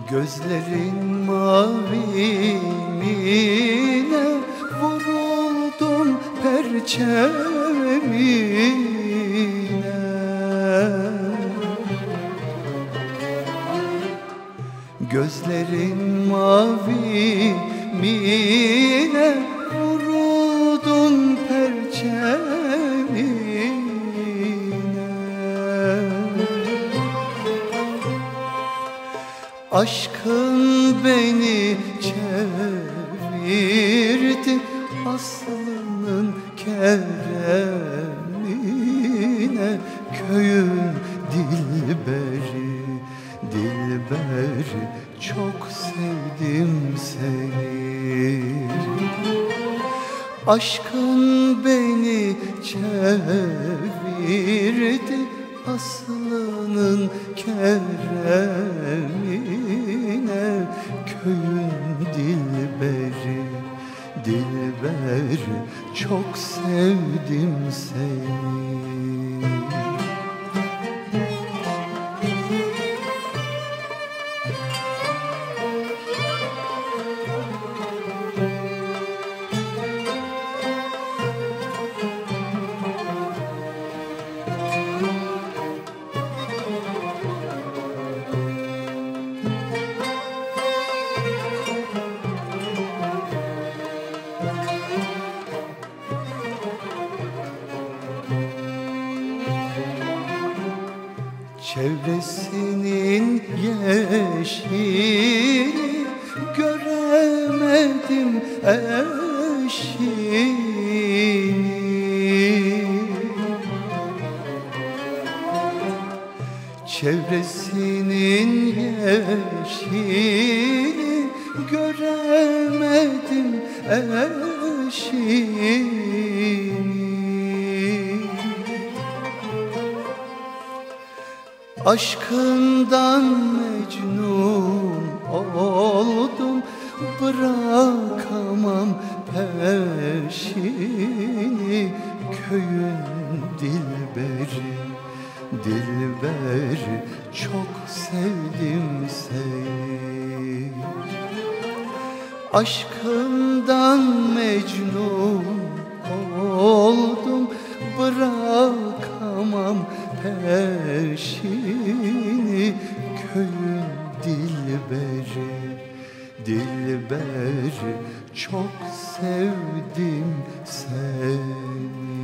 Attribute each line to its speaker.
Speaker 1: Gözlerin mavimine vuruldum perçemine. Gözlerin mavimine vuruldum perçemine. Aşkın beni çevirdi aslının keremine. Köyün dilberi, dilberi, çok sevdim seni. Aşkın beni çevirdi aslının keremine. Köyün dilberi, dilberi, çok sevdim seni. Çevresinin yeşili göremedim eşini. Çevresinin yeşili göremedim eşini. Aşkından mecnun oldum, bırakamam peşini. Köyün dilberi, dilberi, çok sevdim seni. Aşkından mecnun oldum, bırakamam peşini. Köyün dilberi, dilberi, çok sevdim seni.